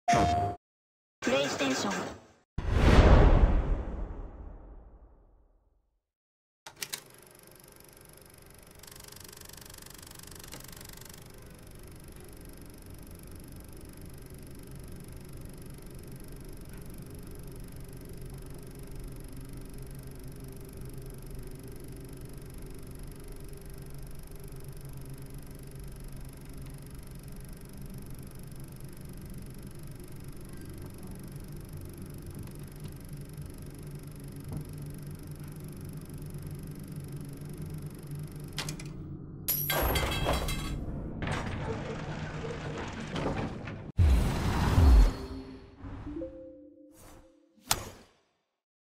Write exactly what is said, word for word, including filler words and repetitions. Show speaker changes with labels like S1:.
S1: プレイステーション。
S2: You